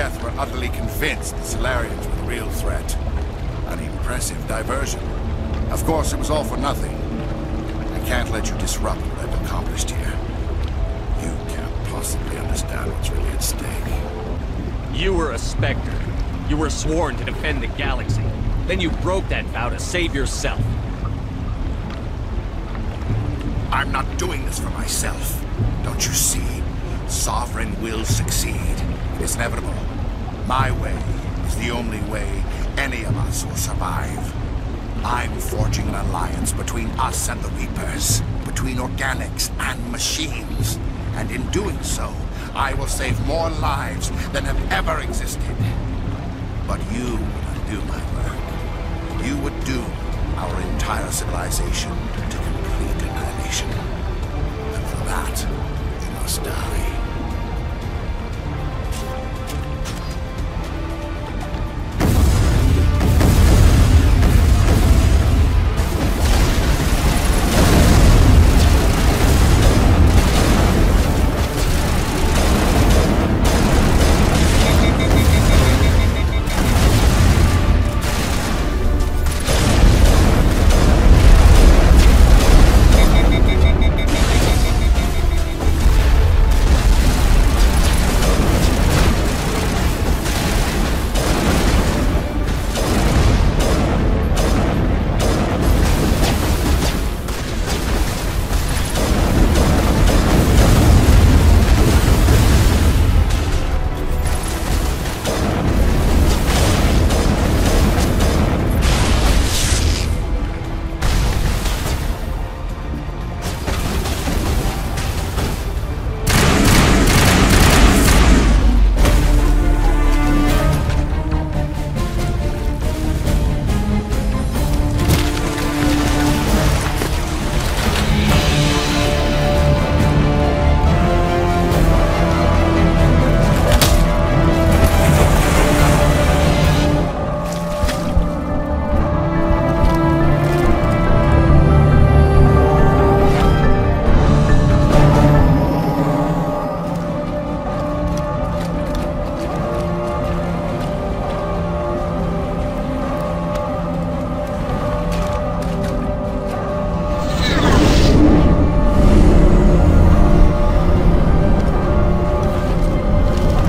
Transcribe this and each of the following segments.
Geth were utterly convinced the Solarians were the real threat. An impressive diversion. Of course, it was all for nothing. I can't let you disrupt what I've accomplished here. You can't possibly understand what's really at stake. You were a Spectre. You were sworn to defend the galaxy. Then you broke that vow to save yourself. I'm not doing this for myself. Don't you see? Sovereign will succeed. It is inevitable. My way is the only way any of us will survive. I'm forging an alliance between us and the Reapers, between organics and machines. And in doing so, I will save more lives than have ever existed. But you would undo my work. You would doom our entire civilization to complete annihilation. And for that, you must die.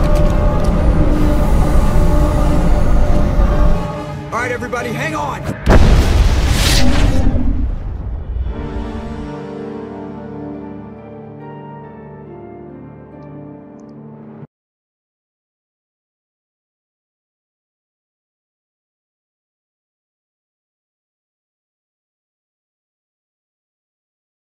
Everybody, hang on!